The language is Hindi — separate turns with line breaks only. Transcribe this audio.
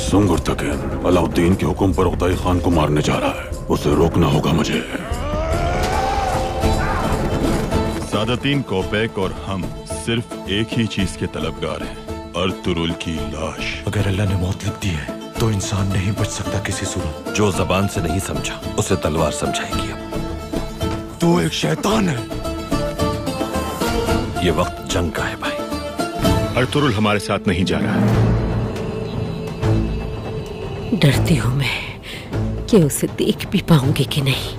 सुंगुरतकिन अलाउद्दीन के हुक्म पर उताई खान को मारने जा रहा है। उसे रोकना होगा मुझे।
सादतीन कोपैक और हम सिर्फ एक ही चीज के तलबगार हैं, अर्तुरुल की लाश।
अगर अल्लाह ने मौत लिख दी है तो इंसान नहीं बच सकता किसी सूरत।
जो जबान से नहीं समझा उसे तलवार समझाएगी। अब
तू एक शैतान है।
ये वक्त जंग का है भाई।
अर्तुरुल हमारे साथ नहीं जा रहा है।
डरती हूं मैं कि उसे देख भी पाऊंगी कि नहीं।